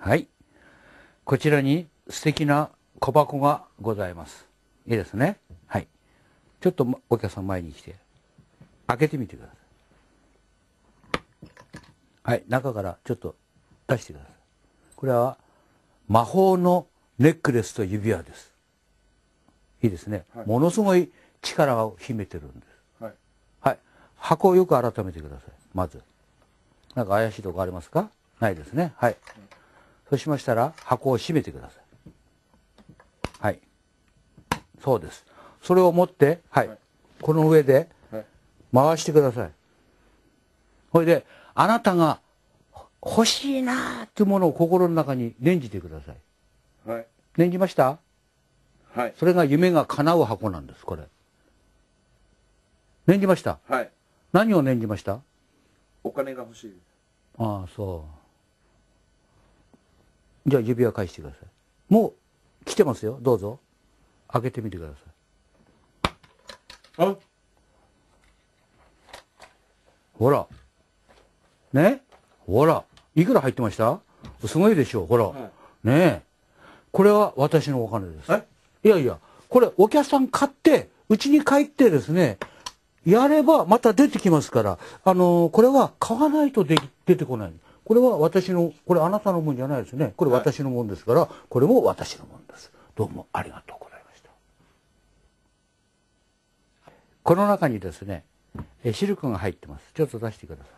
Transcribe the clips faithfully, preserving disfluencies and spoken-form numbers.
はい。こちらに素敵な小箱がございます。いいですね。はい。ちょっとお客さん前に来て、開けてみてください。はい。中からちょっと出してください。これは魔法のネックレスと指輪です。いいですね。はい、ものすごい力を秘めてるんです。はい。はい。箱をよく改めてください。まず。なんか怪しいとこありますか？ないですね。はい。うん、そうしましたら箱を閉めてください。はい。そうです。それを持って、はい。はい、この上で回してください。それで、あなたが欲しいなーっていうものを心の中に念じてください。はい。念じました？はい。それが夢が叶う箱なんです、これ。念じました？はい。何を念じました？ お金が欲しいです。 ああ、そう。じゃあ指輪返してください。もう来てますよ。どうぞ。開けてみてください。あ、ほら。ね、ほら。いくら入ってました？すごいでしょう。ほら。はい、ねえ。これは私のお金です。いやいや、これお客さん買って、うちに帰ってですね、やればまた出てきますから、あのー、これは買わないとで出てこない。これは私の、これあなたのもんじゃないですね。これ私のもんですから、これも私のもんです。どうもありがとうございました。この中にですね、えシルクが入ってます。ちょっと出してください。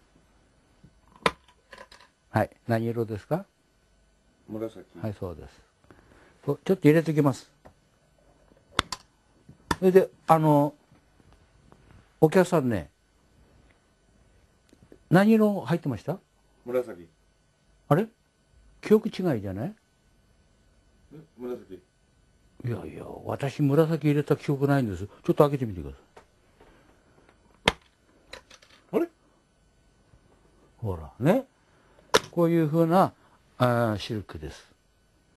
はい。何色ですか？ 紫。 はい、そうです。ちょっと入れておきます。それで、あの、お客さんね、何色入ってました？ 紫。 あれ？記憶違いじゃない？ え、紫。 いやいや、私紫入れた記憶ないんです。ちょっと開けてみてください。 あれ？ ほら、ね。こういうふうなあシルクです。